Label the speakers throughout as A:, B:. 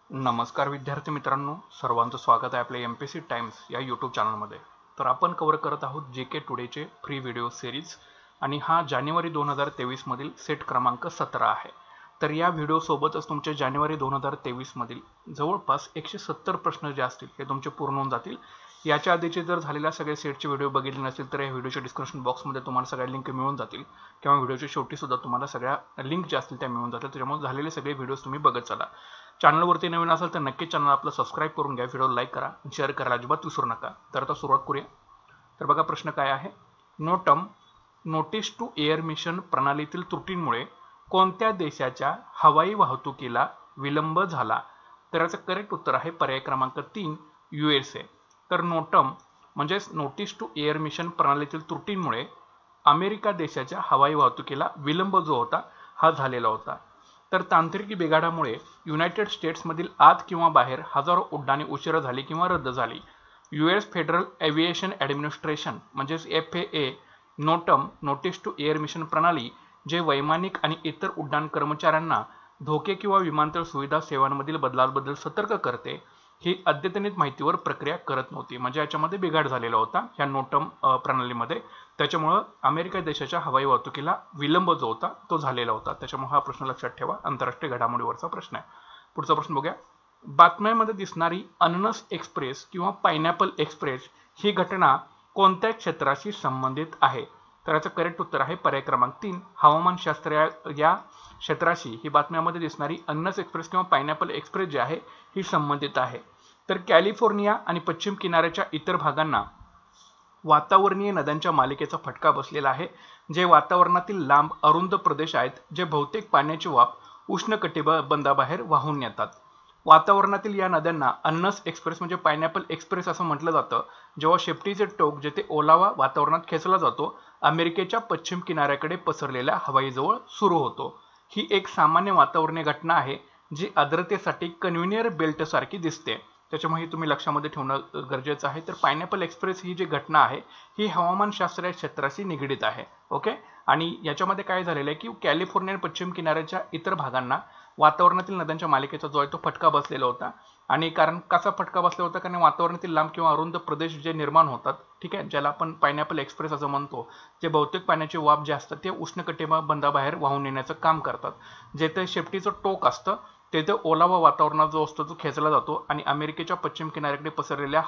A: नमस्कार विद्यार्थी मित्रांनो, सर्वांचं स्वागत आहे आपल्या MPSC टाइम्स या यूट्यूब चॅनलमध्ये। तर आपण कव्हर करत आहोत JK टुडेचे फ्री व्हिडिओ सिरीज आणि हा जानेवारी 2023 मधील सेट क्रमांक 17 आहे। तर या व्हिडिओ सोबतच तुमचे जानेवारी 2023 मधील जवळपास 170 प्रश्न जे असतील हे तुमचे पूर्ण होऊन जातील। याच्या आधीचे जर झालेल्या सगळे सेटचे व्हिडिओ बघितले नसतील तर या व्हिडिओच्या डिस्क्रिप्शन बॉक्समध्ये तुम्हाला सगळ्या लिंक मिळून जातील किंवा व्हिडिओच्या शेवटी सुद्धा तुम्हाला सगळ्या लिंक ज्या असतील त्या मिळून जातील। त्याच्यामुळे झालेले सगळे व्हिडिओज तुम्ही बघत चला। चॅनलवरती नवीन असाल तर नक्कीच चॅनल आपलं सबस्क्राइब करून घ्या, व्हिडिओ लाईक करा, शेअर करायला अजिबात विसरू नका। तर आता सुरुवात करूया। तर बघा प्रश्न काय आहे, NOTAM notice to air mission प्रणालीतील त्रुटींमुळे कोणत्या देशाच्या हवाई वाहतुकीला विलंब झाला? तर याचं करेक्ट उत्तर आहे पर्याय क्रमांक 3 USA। तर नोटम म्हणजे नोटीस टू एअर मिशन प्रणालीतील त्रुटींमुळे अमेरिका देशाच्या हवाई वाहतुकीला विलंब जो होता हा झालेला होता। तर तांत्रिक बिघाडामुळे युनायटेड स्टेट्समधील आत किंवा बाहेर हजारो उड्डाणे उशिरा झाली किंवा रद्द झाली। US फेडरल एव्हिएशन ॲडमिनिस्ट्रेशन म्हणजेच FAA NOTAM notice to air mission प्रणाली जे वैमानिक आणि इतर उड्डाण कर्मचाऱ्यांना धोके किंवा विमानतळ सुविधा सेवांमधील बदलांबद्दल सतर्क करते, ही अद्यतनित माहितीवर प्रक्रिया करत नव्हती। म्हणजे याच्यामध्ये बिघाड झालेला होता ह्या नोटम प्रणालीमध्ये, त्याच्यामुळे अमेरिका देशाच्या हवाई वाहतुकीला विलंब जो होता तो झालेला होता। त्याच्यामुळे हा प्रश्न लक्षात ठेवा, आंतरराष्ट्रीय घडामोडीवरचा प्रश्न आहे। पुढचा प्रश्न बघूया। बातम्यांमध्ये दिसणारी अननस एक्सप्रेस किंवा पायनॅपल एक्सप्रेस ही घटना कोणत्या क्षेत्राशी संबंधित आहे? तर याचं करेक्ट उत्तर आहे पर्याय क्रमांक 3 हवामानशास्त्र या क्षेत्राशी ही बातम्यांमध्ये दिसणारी अननस एक्सप्रेस किंवा पायनॅपल एक्सप्रेस जी आहे ही संबंधित आहे। तर कॅलिफोर्निया आणि पश्चिम किनाऱ्याच्या इतर भागांना वातावरणीय नद्यांच्या मालिकेचा फटका बसलेला आहे, जे वातावरणातील लांब अरुंद प्रदेश आहेत जे बहुतेक पाण्याची वाफ उष्णकटिबंधाबाहेर वाहून नेतात। वातावरणातील या नद्यांना अननस एक्सप्रेस म्हणजे पायनॅपल एक्सप्रेस असं म्हटलं जातं जेव्हा शेपटीचे टोक जेथे ओलावा वातावरणात खेचला जातो अमेरिकेच्या पश्चिम किनाऱ्याकडे पसरलेल्या हवाईजवळ सुरू होतो। ही एक सामान्य वातावरणीय घटना आहे जी आर्द्रतेसाठी कन्व्हेयर बेल्ट सारखी दिसते, त्याच्यामुळे तुम्ही लक्षामध्ये ठेवणं गरजेचं आहे। तर पायनॅपल एक्सप्रेस ही जी घटना आहे ही हवामानशास्त्र क्षेत्राशी निगडीत आहे। ओके, आणि याच्यामध्ये काय झालेलं आहे की कॅलिफोर्निया आणि पश्चिम किनाऱ्याच्या इतर भागांना वातावरणातील नद्यांच्या मालिकेचा जो आहे तो फटका बसलेला होता। आणि कारण कसा फटका बसला होता, कारण वातावरणातील लांब किंवा अरुंद प्रदेश जे निर्माण होतात, ठीक आहे, ज्याला आपण पायनॅपल एक्सप्रेस असं म्हणतो, जे बहुतेक पाण्याची वाफ जे असतं ते उष्णकटिबंधाबाहेर वाहून नेण्याचं काम करतात। जेथे शेपटीचं टोक असतं तेथे ओलावा वातावरणात जो असतो तो खेचला जातो आणि अमेरिकेच्या पश्चिम किनाऱ्याकडे पसरलेल्या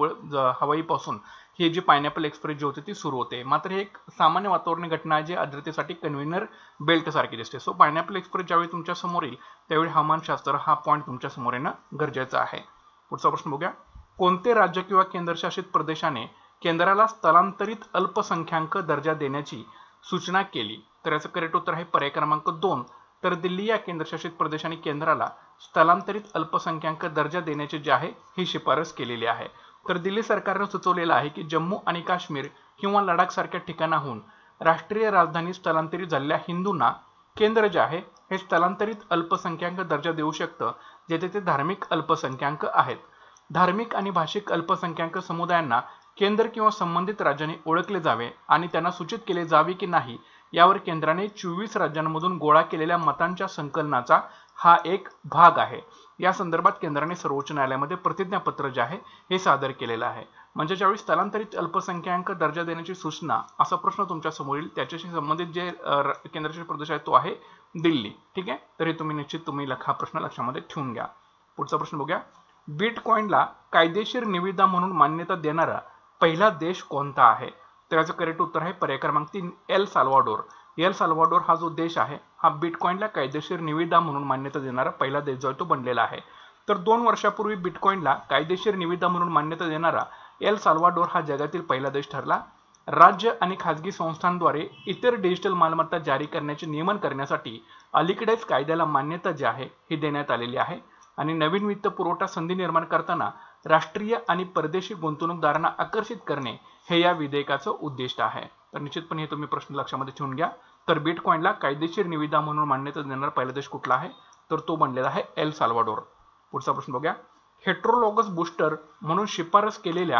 A: हवाईपासून ही जी पायनॅपल एक्सप्रेस जी होती ती सुरू होते। मात्र ही एक सामान्य वातावरणीय घटना आहे जी आर्द्रतेसाठी कन्व्हेयर बेल्ट सारखी दिसते। सो पायनॅपल एक्सप्रेस ज्यावेळी तुमच्या समोर येईल त्यावेळी हवामानशास्त्र हा पॉईंट तुमच्या समोर येणं गरजेचं आहे। पुढचा प्रश्न बघूया। कोणते राज्य किंवा केंद्रशासित प्रदेशाने केंद्राला स्थलांतरित अल्पसंख्याक दर्जा देण्याची सूचना केली? तर याचं करेक्ट उत्तर आहे पर्याय क्रमांक 2 तर दिल्ली या केंद्रशासित प्रदेशाने केंद्राला स्थलांतरित अल्पसंख्याक दर्जा देण्याची जी आहे ही शिफारस केलेली आहे। तर दिल्ली सरकारने सुचवलेलं आहे की जम्मू आणि काश्मीर किंवा लडाख सारख्या ठिकाणाहून राष्ट्रीय राजधानी स्थलांतरित झालेल्या हिंदूंना केंद्र जे आहे हे स्थलांतरित अल्पसंख्याक दर्जा देऊ शकतं, जेथे ते धार्मिक अल्पसंख्याक आहेत। धार्मिक आणि भाषिक अल्पसंख्याक समुदायांना केंद्र किंवा संबंधित राज्याने ओळखले जावे आणि त्यांना सूचित केले जावे की नाही यावर केंद्राने 24 राज्यांमधून गोळा केलेल्या मतांच्या संकलनाचा हा एक भाग आहे। या संदर्भात केंद्राने सर्वोच्च न्यायालयामध्ये प्रतिज्ञापत्र जे आहे हे सादर केलेलं आहे। म्हणजे ज्यावेळी स्थलांतरित अल्पसंख्याक दर्जा देण्याची सूचना असा प्रश्न तुमच्या समोर येईल त्याच्याशी संबंधित जे केंद्रशासित प्रदेश आहे तो आहे दिल्ली, ठीक आहे। तर हे तुम्ही हा प्रश्न लक्षामध्ये ठेवून घ्या। पुढचा प्रश्न बघूया। बिटकॉइनला कायदेशीर निविदा म्हणून मान्यता देणारा पहिला देश कोणता आहे? तर याचं करेक्ट उत्तर आहे पर्याय क्रमांक 3 एल साल्वाडोर। एल साल्वाडोर हा जो देश आहे हा बिटकॉइनला कायदेशीर निविदा म्हणून मान्यता देणारा पहिला देश जो आहे तो बनलेला आहे। तर 2 वर्षापूर्वी बिटकॉइनला कायदेशीर निविदा म्हणून मान्यता देणारा एल साल्वाडोर हा जगातील पहिला देश ठरला। राज्य आणि खाजगी संस्थांद्वारे इतर डिजिटल मालमत्ता जारी करण्याचे नियमन करण्यासाठी अलीकडेच कायद्याला मान्यता जी आहे ही देण्यात आलेली आहे। आणि नवीन वित्त पुरवठा संधी निर्माण करताना राष्ट्रीय आणि परदेशी गुंतवणूकदारांना आकर्षित करणे हे या विधेयकाचं उद्दिष्ट आहे। तर निश्चितपणे हे तुम्ही प्रश्न लक्षामध्ये ठेवून घ्या। तर बिटकॉइनला कायदेशीर निविदा म्हणून मान्यता देणारा पहिला देश कुठला आहे? तर तो बनलेला आहे एल साल्वाडोर। पुढचा प्रश्न बघूया। हेट्रोलॉगस बूस्टर म्हणून शिफारस केलेल्या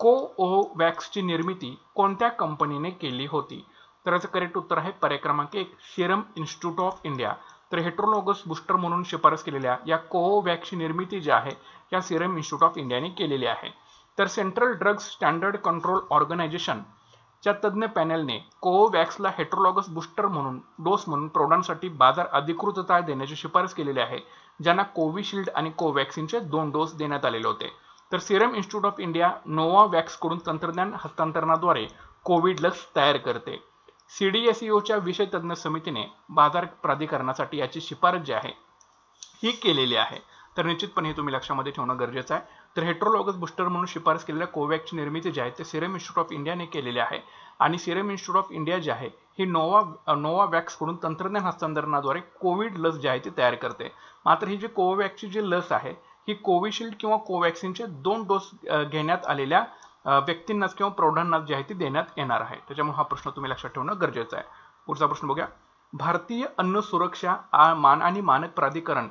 A: कोवॅक्सची निर्मिती कोणत्या कंपनीने केली होती? तर याचं करेक्ट उत्तर आहे पर्याय क्रमांक 1 सिरम इन्स्टिट्यूट ऑफ इंडिया। तर हेटेरोलॉगस बूस्टर म्हणून शिफारस केलेल्या या कोवोवॅक्सची निर्मिती जी आहे या सिरम इन्स्टिट्यूट ऑफ इंडियाने केलेली आहे. तर Central Drugs Standard Control Organisation च्या तज्ञ पॅनलने कोवोवॅक्सला हेटेरोलॉगस बूस्टर म्हणून डोस म्हणून प्रौढांसाठी बाजार अधिकृतता देण्याची शिफारस केलेली आहे, ज्यांना कोविशिल्ड आणि कोवॅक्सिनचे 2 डोस देण्यात आलेले होते. तर सिरम इन्स्टिट्यूट ऑफ इंडिया नोवावॅक्सकडून तंत्रज्ञान हस्तांतरणाद्वारे कोविड लस तयार करते. CDSCOच्या विषय तज्ञ समितीने बाजार प्राधिकरणासाठी याची शिफारस जी आहे ही केलेली आहे. तर निश्चितपणे हे तुम्ही लक्षामध्ये ठेवणं गरजेचं आहे. तर हेटेरोलॉगस बूस्टर म्हणून शिफारस केलेल्या कोवॅक्सची निर्मिती जी आहे ते सिरम इन्स्टिट्यूट ऑफ इंडियाने केलेली आहे आणि सिरम इन्स्टिट्यूट ऑफ इंडिया जी आहे ही नोवावॅक्सकडून तंत्रज्ञान हस्तांतरणाद्वारे कोविड लस जी आहे ती तयार करते. मात्र ही जी कोवॅक्सची जी लस आहे ही कोविशिल्ड किंवा कोवॅक्सिनचे 2 डोस घेण्यात आलेल्या व्यक्तींनाच किंवा प्रौढांनाच जी आहे ती देण्यात येणार आहे. त्याच्यामुळे हा प्रश्न तुम्ही लक्षात ठेवणं गरजेचं आहे. पुढचा प्रश्न बघूया. भारतीय अन्न सुरक्षा आणि मानक प्राधिकरण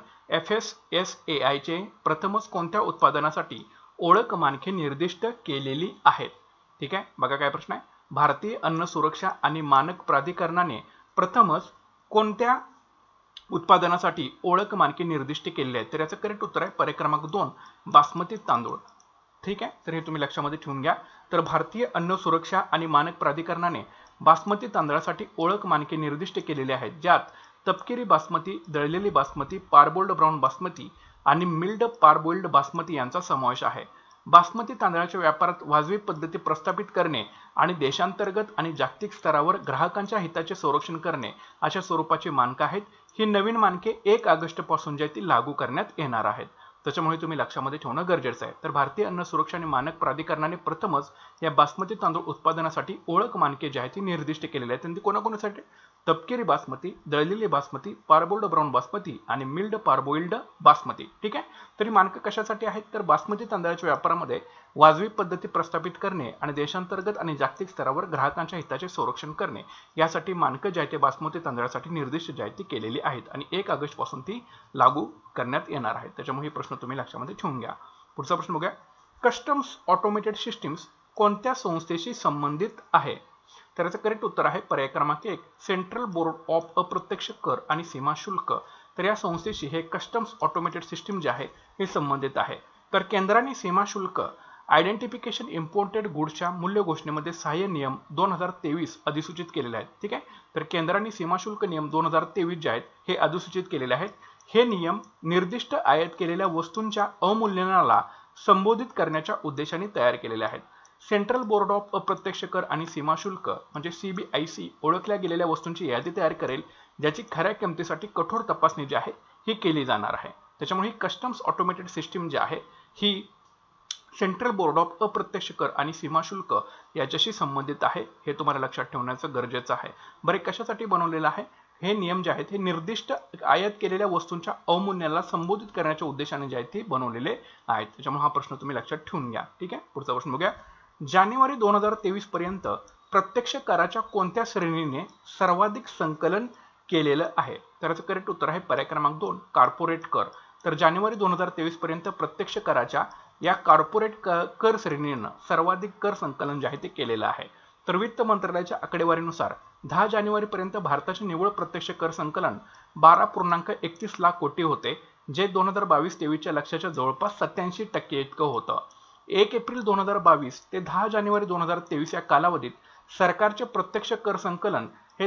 A: FSSAI चे प्रथमच कोणत्या उत्पादनासाठी ओळख मानके निर्दिष्ट केलेली आहेत? ठीक आहे, बघा काय प्रश्न आहे. भारतीय अन्न सुरक्षा आणि मानक प्राधिकरणाने प्रथमच कोणत्या उत्पादनासाठी ओळख मानके निर्दिष्ट केलेली आहेत? तर याचं करेक्ट उत्तर आहे पर्याय क्रमांक 2 बासमती तांदूळ. ठीक आहे, तर हे तुम्ही लक्षामध्ये ठेवून घ्या. तर भारतीय अन्न सुरक्षा आणि मानक प्राधिकरणाने बासमती तांदळासाठी ओळख मानके निर्दिष्ट केलेली आहेत, ज्यात तपकिरी बासमती, दळलेली बासमती, पारबोल्ड ब्राऊन बासमती आणि मिल्ड पारबोइल्ड बासमती यांचा समावेश आहे. बासमती तांदळाच्या व्यापारात वाजवी पद्धती प्रस्थापित करणे आणि देशांतर्गत आणि जागतिक स्तरावर ग्राहकांच्या हिताचे संरक्षण करणे अशा स्वरूपाची मानके आहेत. ही नवीन मानके 1 ऑगस्ट पासून जी ती लागू करण्यात येणार आहेत. त्याच्यामुळे तुम्ही लक्षामध्ये ठेवणं गरजेचं आहे. तर भारतीय अन्न सुरक्षा आणि मानक प्राधिकरणाने प्रथमच या बासमती तांदूळ उत्पादनासाठी ओळख मानके जी आहेत ती निर्दिष्ट केलेली आहेत. त्यांनी कोणाकोणासाठी? तपकिरी बासमती, दळलेली बासमती, पारबोल्ड ब्राऊन बासमती आणि मिल्ड पारबोइल्ड बासमती. ठीक आहे, तरी मानके कशासाठी आहेत? तर बासमती तांदळाच्या व्यापारामध्ये वाजवी पद्धती प्रस्थापित करणे आणि देशांतर्गत आणि जागतिक स्तरावर ग्राहकांच्या हिताचे संरक्षण करणे यासाठी मानके जी आहेत ते बासमती तांदळासाठी निर्दिष्ट जी आहेत ती केलेली आहेत आणि 1 ऑगस्ट पासून ती लागू करण्यात येणार आहेत. त्याच्यामुळे हे प्रश्न तुम्ही लक्षामध्ये ठेवून घ्या. पुढचा प्रश्न बघूया. कस्टम्स ऑटोमेटेड सिस्टीम्स कोणत्या संस्थेशी संबंधित आहे? तर याचं करेक्ट उत्तर आहे पर्याय क्रमांक 1 सेंट्रल बोर्ड ऑफ अप्रत्यक्ष कर आणि सीमा शुल्क. तर या संस्थेशी हे कस्टम्स ऑटोमेटेड सिस्टीम जे आहे हे संबंधित आहे. तर केंद्राने सीमा शुल्क आयडेंटिफिकेशन इम्पोर्टेड गुड्सच्या मूल्य घोषणेमध्ये सहाय्य नियम 2023 अधिसूचित केलेले आहेत. ठीक आहे, तर केंद्राने सीमा शुल्क नियम 2023 जे आहेत हे अधिसूचित केलेले आहेत. हे नियम निर्दिष्ट आयात केलेल्या वस्तूंच्या अवमूल्यनाला संबोधित करण्याच्या उद्देशाने तयार केलेले आहेत. सेंट्रल बोर्ड ऑफ अप्रत्यक्ष कर आणि सीमा शुल्क म्हणजे CBIC ओळखल्या गेलेल्या वस्तूंची यादी तयार करेल, ज्याची खऱ्या किमतीसाठी कठोर तपासणी जी आहे ही केली जाणार आहे. त्याच्यामुळे ही कस्टम्स ऑटोमेटेड सिस्टीम जी आहे ही सेंट्रल बोर्ड ऑफ अप्रत्यक्ष कर आणि सीमा शुल्क याच्याशी संबंधित आहे. हे तुम्हाला लक्षात ठेवण्याचं गरजेचं आहे. बरे, कशासाठी बनवलेलं आहे? हे नियम जे आहेत हे निर्दिष्ट आयात केलेल्या वस्तूंच्या अवमूल्यनाला संबोधित करण्याच्या उद्देशाने जे आहेत ते बनवलेले आहेत. त्याच्यामुळे हा प्रश्न तुम्ही लक्षात ठेवून घ्या. ठीक आहे, पुढचा प्रश्न बघूया. जानेवारी 2023 पर्यंत प्रत्यक्ष कराच्या कोणत्या श्रेणीने सर्वाधिक संकलन केलेलं आहे? तर याचं करेक्ट उत्तर आहे पर्याय क्रमांक 2 कॉर्पोरेट कर. तर जानेवारी 2023 पर्यंत प्रत्यक्ष कराच्या या कॉर्पोरेट कर श्रेणीनं सर्वाधिक कर संकलन जे आहे ते केलेलं आहे. तर वित्त मंत्रालयाच्या आकडेवारीनुसार 10 जानेवारी पर्यंत भारताचे निव्वळ प्रत्यक्ष कर संकलन 12.31 लाख कोटी होते, जे 2022-23 च्या लक्ष्याच्या जवळपास 87% इतकं होतं. 1 एप्रिल 2022 ते 10 जानेवारी 2023 या कालावधीत सरकारचे प्रत्यक्ष कर संकलन हे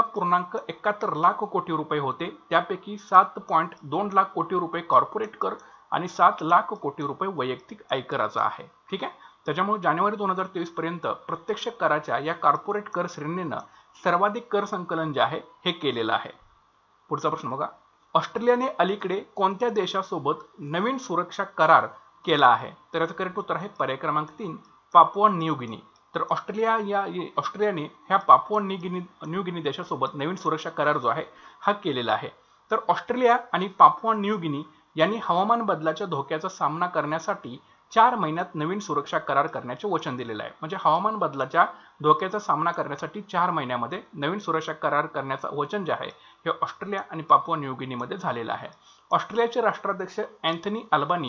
A: 14.71 लाख कोटी रुपये होते. त्यापैकी 7.2 लाख कोटी रुपये कॉर्पोरेट कर आणि 7 लाख कोटी रुपये वैयक्तिक आयकराचा आहे. ठीक आहे, त्याच्यामुळे जानेवारी 2023 पर्यंत प्रत्यक्ष कराच्या या कॉर्पोरेट कर श्रेणीनं सर्वाधिक कर संकलन जे आहे हे केलेलं आहे. पुढचा प्रश्न बघा. ऑस्ट्रेलियाने अलीकडे कोणत्या देशासोबत नवीन सुरक्षा करार केला आहे? तर याचं करेक्ट उत्तर आहे पर्याय क्रमांक 3 पापुआ न्यू गिनी. तर ऑस्ट्रेलियाने ह्या पापुआ न्यू गिनी देशासोबत नवीन सुरक्षा करार जो आहे हा केलेला आहे. तर ऑस्ट्रेलिया आणि पापुआ न्यू गिनी यांनी हवामान बदलाच्या धोक्याचा सामना करण्यासाठी 4 महिन्यात नवीन सुरक्षा करार करण्याचे वचन दिलेले आहे. म्हणजे हवामान बदलाच्या धोक्याचा सामना करण्यासाठी 4 महिन्यामध्ये नवीन सुरक्षा करार करण्याचं वचन जे आहे हे ऑस्ट्रेलिया आणि पापुआ न्यू गिनीमध्ये झालेलं आहे. ऑस्ट्रेलियाचे राष्ट्राध्यक्ष Anthony Albanese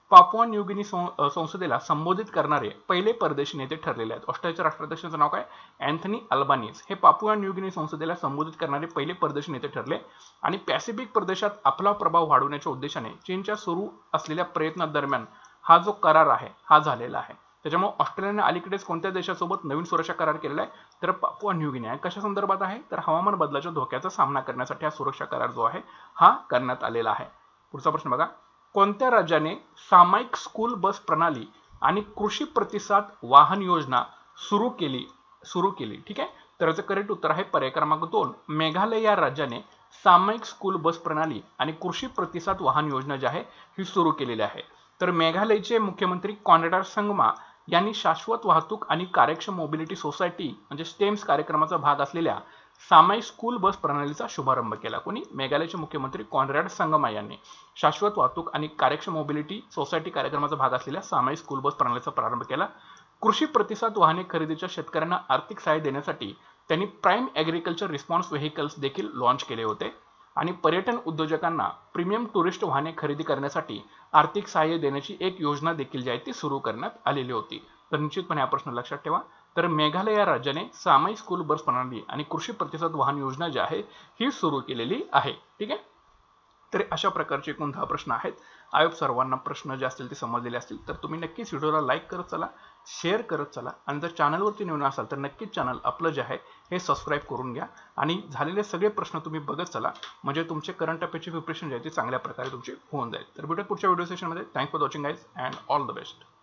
A: Papua New Guinea संसदेला संबोधित करणारे पहिले परदेशी नेते ठरलेले आहेत. ऑस्ट्रेलियाच्या राष्ट्राध्यक्षाचं नाव काय? Anthony Albanese. हे पापुआ न्यू गिनी संसदेला संबोधित करणारे पहिले परदेशी नेते ठरले. आणि पॅसिफिक प्रदेशात आपला प्रभाव वाढवण्याच्या उद्देशाने चीनच्या सुरू असलेल्या प्रयत्नादरम्यान हा जो करार आहे हा झालेला आहे. त्याच्यामुळे ऑस्ट्रेलियाने अलीकडेच कोणत्या देशासोबत नवीन सुरक्षा करार केलेला आहे? तर पापुआ न्यू गिनी आहे. कशा संदर्भात आहे? तर हवामान बदलाच्या धोक्याचा सामना करण्यासाठी हा सुरक्षा करार जो आहे हा करण्यात आलेला आहे. पुढचा प्रश्न बघा. कोणत्या राज्याने सामायिक स्कूल बस प्रणाली आणि कृषी प्रतिसाद वाहन योजना सुरू केली? ठीक आहे. तर याचं करेक्ट उत्तर आहे पर्याय क्रमांक 2. मेघालय या राज्याने सामायिक स्कूल बस प्रणाली आणि कृषी प्रतिसाद वाहन योजना जी आहे ही सुरू केलेली आहे. तर मेघालयचे मुख्यमंत्री कॉनराड संगमा यांनी शाश्वत वाहतूक आणि कार्यक्षम मोबिलिटी सोसायटी म्हणजे स्टेम्स कार्यक्रमाचा भाग असलेल्या सामायिक स्कूल बस प्रणालीचा शुभारंभ केला. कोणी? मेघालयचे मुख्यमंत्री कॉनराड संगमा यांनी शाश्वत वाहतूक आणि कार्यक्षम मोबिलिटी सोसायटी कार्यक्रमाचा भाग असलेल्या सामायिक स्कूल बस प्रणालीचा प्रारंभ केला. कृषी प्रतिसाद वाहने खरेदीच्या शेतकऱ्यांना आर्थिक सहाय्य देण्यासाठी त्यांनी प्राईम ॲग्रिकल्चर रिस्पॉन्स व्हेकल्स देखील लॉन्च केले होते. आणि पर्यटन उद्योजकांना प्रीमियम टुरिस्ट वाहने खरेदी करण्यासाठी आर्थिक सहाय्य देण्याची एक योजना देखील जी आहे ती सुरू करण्यात आलेली होती. तर निश्चितपणे हा प्रश्न लक्षात ठेवा. तर मेघालय या राज्याने सामायिक स्कूल बस प्रणाली आणि कृषी प्रतिसाद वाहन योजना जी आहे ही सुरू केलेली आहे. ठीक आहे. तर अशा प्रकारचे एकूण 10 प्रश्न आहेत. आय होप सर्वांना प्रश्न जे असतील ते समजलेले असतील. तर तुम्ही नक्कीच व्हिडिओला लाईक करत चला, शेअर करत चला आणि जर चॅनलवरती नवीन असाल तर नक्कीच चॅनल आपलं जे आहे हे सबस्क्राईब करून घ्या आणि झालेले सगळे प्रश्न तुम्ही बघत चला म्हणजे तुमचे करंट अफेअरची प्रिपरेशन जे आहे ते चांगल्या प्रकारे तुमची होऊन जाईल. तर भेटूया पुढच्या व्हिडिओ सेशनमध्ये. Thanks for watching guys and all the best.